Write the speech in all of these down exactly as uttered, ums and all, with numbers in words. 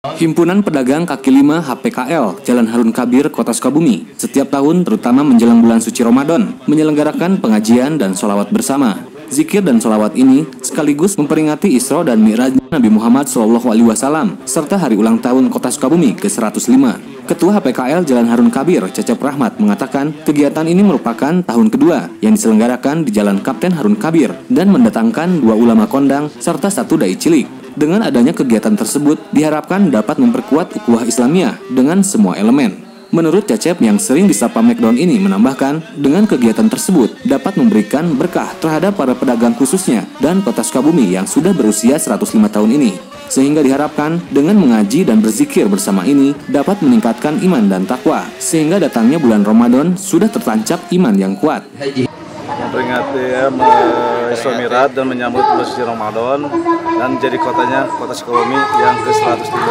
Himpunan Pedagang Kaki Lima H P K L Jalan Harun Kabir, Kota Sukabumi, setiap tahun terutama menjelang bulan suci Ramadan, menyelenggarakan pengajian dan sholawat bersama. Zikir dan sholawat ini sekaligus memperingati Isra dan Mi'raj Nabi Muhammad shallallahu alaihi wasallam serta hari ulang tahun Kota Sukabumi ke seratus lima. Ketua H P K L Jalan Harun Kabir, Cecep Rahmat, mengatakan kegiatan ini merupakan tahun kedua yang diselenggarakan di Jalan Kapten Harun Kabir dan mendatangkan dua ulama kondang serta satu dai cilik. Dengan adanya kegiatan tersebut, diharapkan dapat memperkuat ukhuwah Islamiyah dengan semua elemen. Menurut Cecep yang sering disapa McDonald ini menambahkan, dengan kegiatan tersebut dapat memberikan berkah terhadap para pedagang khususnya dan Kota Sukabumi yang sudah berusia seratus lima tahun ini. Sehingga diharapkan dengan mengaji dan berzikir bersama ini dapat meningkatkan iman dan takwa, sehingga datangnya bulan Ramadan sudah tertancap iman yang kuat. Memperingati ya, Isra Mi'raj dan menyambut bulan suci Ramadan dan jadi kotanya Kota Sukabumi yang ke seratus lima.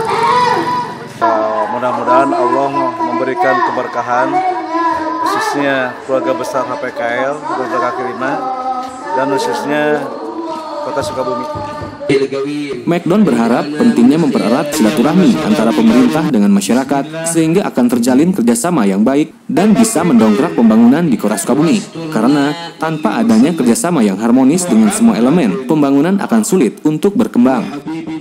Uh, mudah-mudahan Allah memberikan keberkahan khususnya keluarga besar H P K L, keluarga Kaki Lima, dan khususnya Kota Sukabumi. McDonald berharap pentingnya mempererat silaturahmi antara pemerintah dengan masyarakat sehingga akan terjalin kerjasama yang baik dan bisa mendongkrak pembangunan di Kota Sukabumi. Karena tanpa adanya kerjasama yang harmonis dengan semua elemen, pembangunan akan sulit untuk berkembang.